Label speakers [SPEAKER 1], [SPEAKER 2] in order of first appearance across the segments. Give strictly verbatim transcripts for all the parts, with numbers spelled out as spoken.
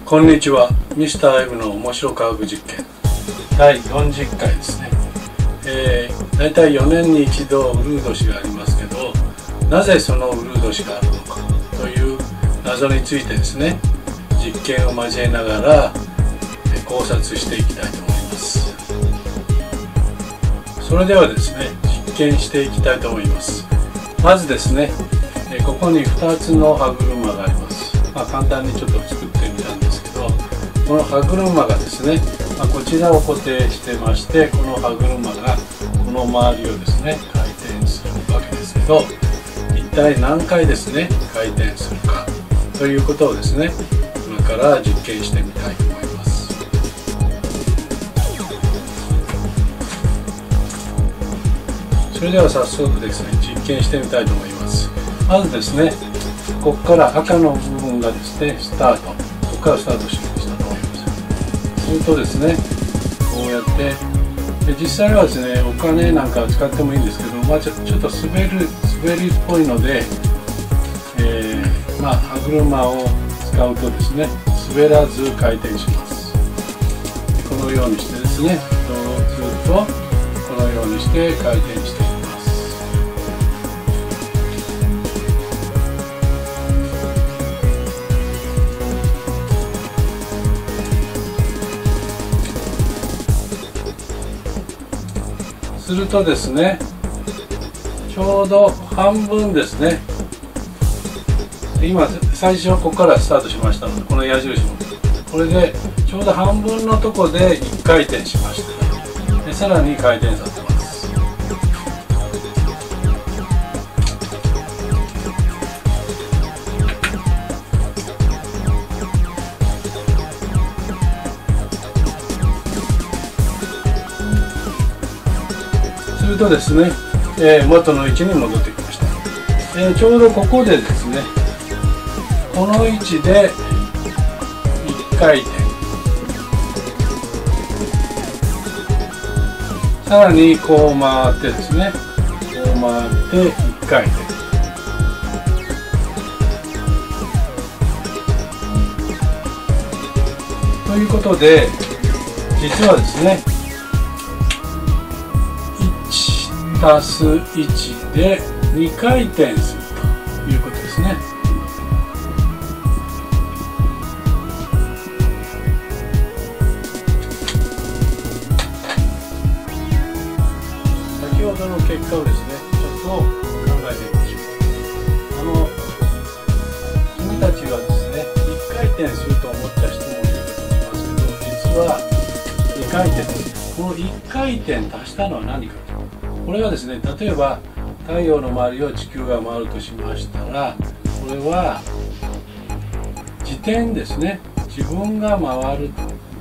[SPEAKER 1] こんにちは。ミスター M の面白科学実験だいよんじゅっかいですね。えー、だいたいよねんに一度ウルー年がありますけど、なぜそのウルー年があるのかという謎についてですね、実験を交えながら考察していきたいと思います。それではですね、実験していきたいと思います。まずですね、ここにふたつの歯車があります。まあ、簡単にちょっと作ってみたんですけど、この歯車がですね、まあ、こちらを固定してまして、この歯車がこの周りをですね回転するわけですけど、一体何回ですね回転するかということをですね、今から実験してみたいと思います。それでは早速ですね、実験してみたいと思います。まずですね、ここから赤の部分がですねスタート、ここからスタートしたと思います。するとですね、こうやってで実際はですねお金なんかを使ってもいいんですけど、まあ、ちょ, ちょっと滑る滑りっぽいので、えー、まあ歯車を使うとですね滑らず回転します。このようにしてですね、ずっとこのようにして回転していきます。するとですね、ちょうど半分ですね。今最初ここからスタートしましたので、この矢印のこれでちょうど半分のとこでいっかい転しました。でさらに回転させます。するとですね、えー、元の位置に戻ってきました。えー、ちょうどここでですね、この位置でいっかい転、さらにこう回ってですね、こう回っていっかい転、ということで、実はですね足すいちでにかい転するということですね。先ほどの結果をですねちょっと考えてみましょう。あの君たちはですねいっかい転すると思った人もいると思いますけど、実はにかい転です。このいっかい転足したのは何か。これはですね、例えば太陽の周りを地球が回るとしましたら、これは自転ですね、自分が回る、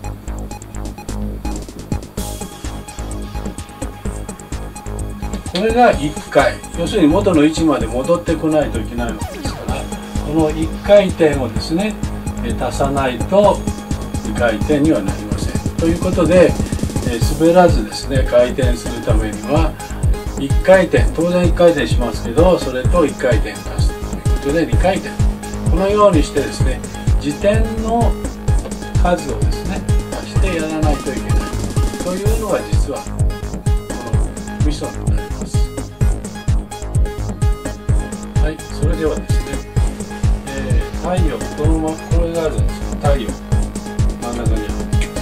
[SPEAKER 1] これがいっかい、要するに元の位置まで戻ってこないといけないわけですから、このいっかい転をですね足さないとにかい転にはなりません。ということで、滑らずですね回転するためにはいっかい転、当然いっかい転しますけど、それといっかい転足すということでにかい転、このようにしてですね自転の数をですね足してやらないといけないというのが実はこのミソになります。はい、それではですね、えー、太陽、このままこれがあるんですけど、太陽真ん中にある。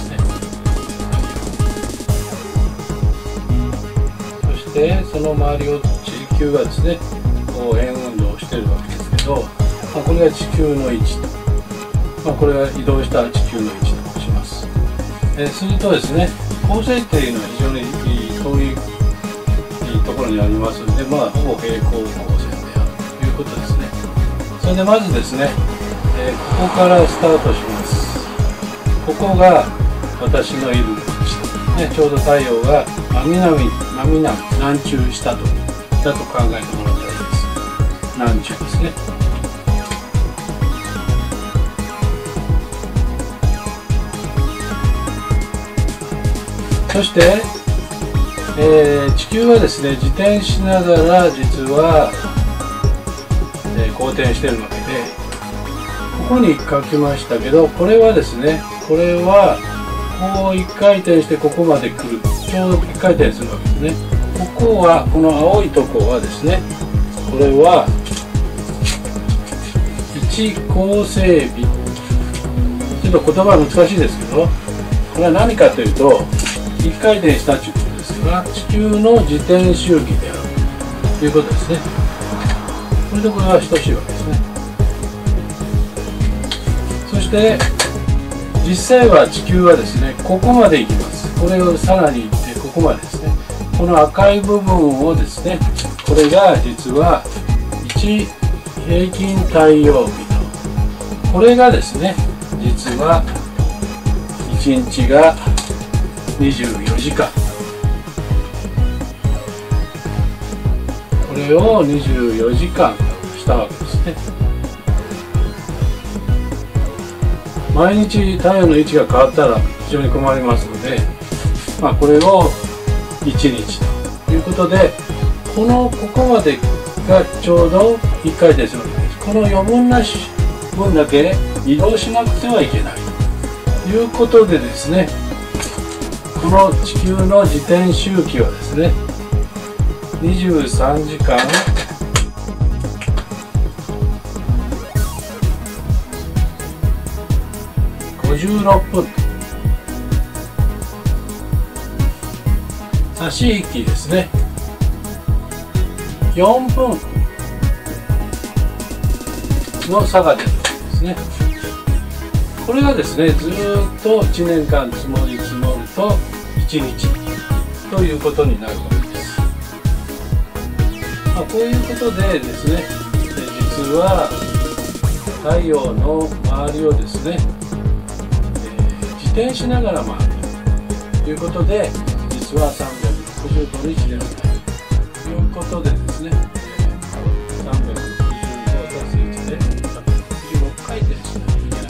[SPEAKER 1] でその周りを地球がですねこう円運動をしているわけですけど、まあ、これが地球の位置と、まあ、これが移動した地球の位置とします。えー、するとですね、恒星っていうのは非常に遠いところにありますので、まあ、ほぼ平行光線であるということですね。それでまずですね、えー、ここからスタートします。ここが私のいる位置、ね、ちょうど太陽が真南真南南中下とだと考えてもらったらいいです。南中ですね。そして、えー、地球はですね自転しながら実は、えー、公転しているわけで、 ここに書きましたけど、これはですね、これはこういっかい転してここまで来る、ちょうどいっかい転するわけですね。ここはこの青いとこはですね、これはいち構成比、ちょっと言葉は難しいですけど、これは何かというと、いっかい転したということですが、地球の自転周期であるということですね。これとこれは等しいわけですね。そして実際は地球はですね、ここまで行きます。これをさらに行ってここまでですね。この赤い部分をですね、これが実はいち平均太陽日と、これがですね、実はいちにちがにじゅうよじかん、これをにじゅうよじかんしたわけですね。毎日太陽の位置が変わったら非常に困りますので、まあ、これをいちにちということで、このここまでがちょうどいっかい転するわけです。この余分な分だけ移動しなくてはいけないということでですね、この地球の自転周期はですね、にじゅうさんじかんごじゅうろっぷん、差し引きですね、よんぷんの差が出るわけですね。これがですね、ずーっといちねんかん積もり積もるといちにちということになるわけです。まあ、こういうことでですね、実は太陽の周りをですね、えー、自転しながら回るということで、実はさんびゃくろくじゅうごにちではないということでですね、さんびゃくろくじゅうごたすいちでさんびゃくろくじゅうろくかい転しなきゃいけない。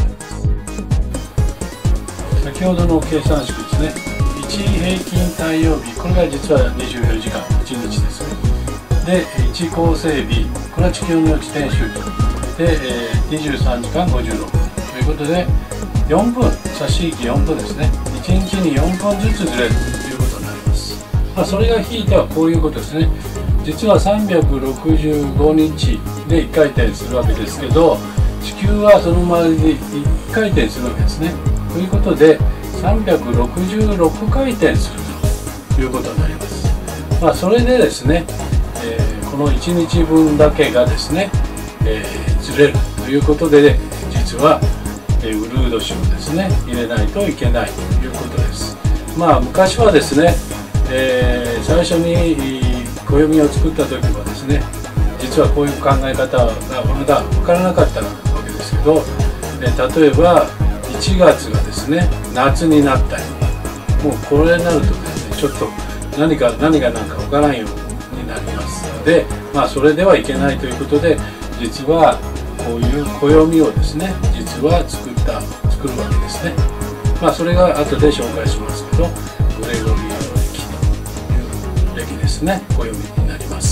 [SPEAKER 1] 先ほどの計算式ですね、いち平均太陽日、これが実はにじゅうよじかん、いちにちですね。で、いち構成日、これは地球の自転周期で、えー、にじゅうさんじかんごじゅうろっぷんということで、よんぷん、差し引きよんぷんですね、いちにちによんぷんずつずれるということになります。まあ、それが引いてはこういうことですね。実はさんびゃくろくじゅうごにちでいっかい転するわけですけど、地球はその周りでいっかい転するわけですね。ということでさんびゃくろくじゅうろくかい転するということになります。まあ、それでですね、えー、このいちにちぶんだけがですね、えー、ずれるということで、実は、えー、ウルード氏をですね入れないといけないということです。まあ、昔はですね、えー、最初に暦を作った時はですね、実はこういう考え方がまだ分からなかったわけですけど、えー、例えばいちがつがですね夏になったり、もうこれになるとですね、ちょっと何か何が何か分からんようになりますので、まあ、それではいけないということで、実はこういう暦をですね、実は作った作るわけですね。まあ、それが後で紹介しますけど、グレゴリアの暦という暦ですね、暦になります。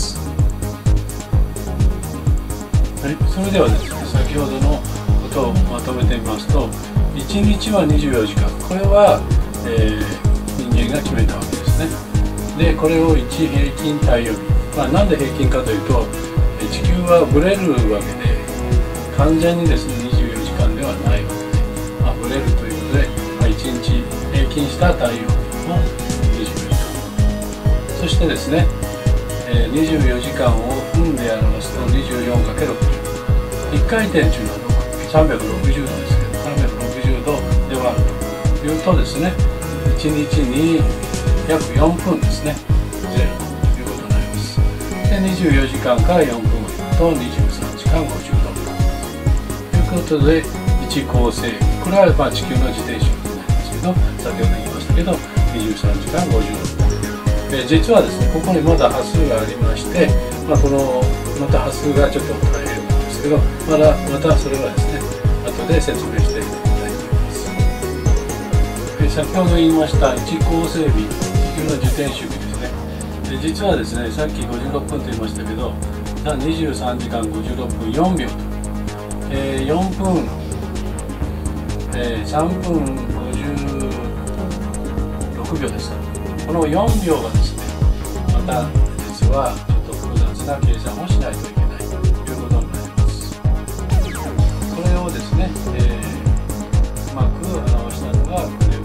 [SPEAKER 1] はい、それではですね、先ほどのことをまとめてみますと、いちにちはにじゅうよじかん、これは、えー、人間が決めたわけですね。で、これをいち平均太陽日、まあ、なんで平均かというと、地球はブレるわけで、完全にですねにじゅうよじかんではないわけで、まあ、ブレるということで、まあ、いちにち平均した太陽日もにじゅうよじかん、そしてですね、えー、にじゅうよじかんを分で表すと にじゅうよんかけるろくじゅう、いっかい転というのはさんびゃくろくじゅうどですけど、さんびゃくろくじゅうどで割るというとですね、いちにちに約よんぷんですねずれるということになります。で、にじゅうよじかんからよんぷんを引くとにじゅうさんじかんごじゅうろっぷんということで、いち構成日、これはまあ地球の自転周期になりますけど、先ほど言いましたけどにじゅうさんじかんごじゅうろっぷん、えー、実はですね、ここにまだ波数がありまして、まあ、このまた波数がちょっと大変なんですけど、まだまたそれはですね後で説明していきたいと思います。えー、先ほど言いましたいち構成日、地球の自転周期ですね。で、実はですね、さっきごじゅうろっぷんと言いましたけど、にじゅうさんじかんごじゅうろっぷんよんびょうとえー、よんぷん、えー、さんぷんごじゅうろくびょうです。このよんびょうがですね、また実はちょっと複雑な計算をしないといけないということになります。それをですね、えー、うまく表したのがグレゴリーという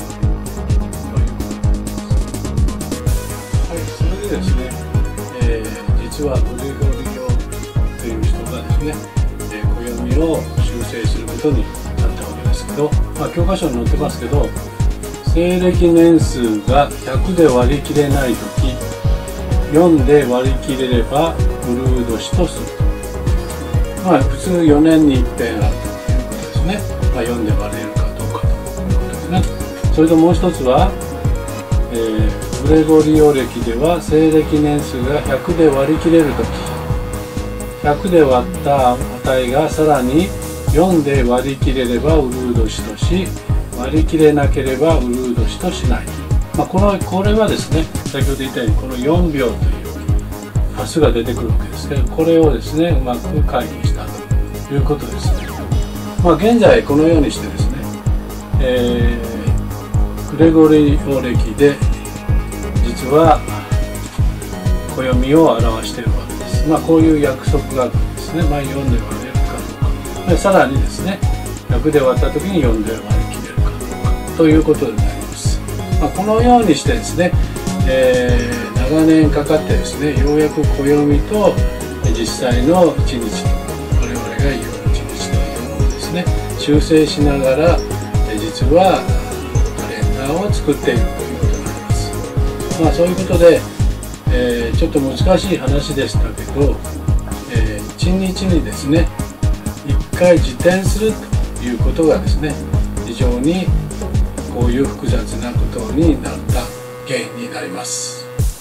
[SPEAKER 1] ことになります。はい、それでですね、えー、実はグレゴリオという人がですね、えー、暦を修正することになったわけですけど、まあ、教科書に載ってますけど、西暦年数がひゃくで割り切れないとき、よんで割り切れればうるう年とすると。まあ普通よねんにいっぺんあるということですね。まあ、よんで割れるかどうかということですね。それともう一つは、えー、グレゴリオ暦では西暦年数がひゃくで割り切れるとき、ひゃくで割った値がさらによんで割り切れればうるう年とし、割り切れなければうるう年としない。まあ、このこれはですね、先ほど言ったようにこのよんびょうという数が出てくるわけですけど、これをですねうまく解義したということですね。まあ、現在このようにしてですね、えー、グレゴリオ暦で実は暦を表しているわけです。まあ、こういう約束があるんですね。まあ、よんで割れるかどうか、でさらにですねひゃくで割った時によんで割り切れるかどうかということになります。まあ、このようにしてですね、えー、長年かかってですね、ようやく暦と実際のいちにちと我々が言ういちにちというものをですね修正しながら実はカレンダーを作っているということになります。まあ、そういうことで、えー、ちょっと難しい話でしたけど、えー、いちにちにですねいっかい自転するということがですね非常にこういう複雑なことになった原因になります。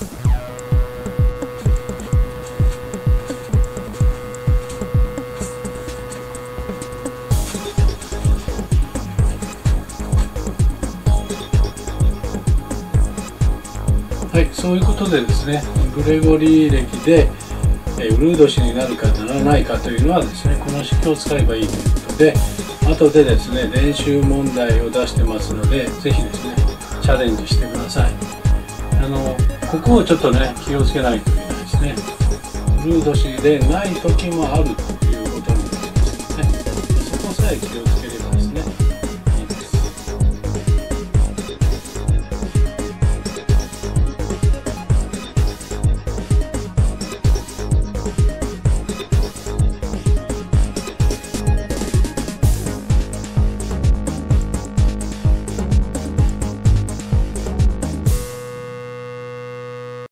[SPEAKER 1] はい、そういうことでですね、グレゴリー暦でうるう年になるかならないかというのはですね、この式を使えばいいということで、後でですね練習問題を出してますので、ぜひですねチャレンジしてください。あのここをちょっとね気をつけないといけないですね。うるう年でない時もあるということになりますね。そこさえ気をつければですね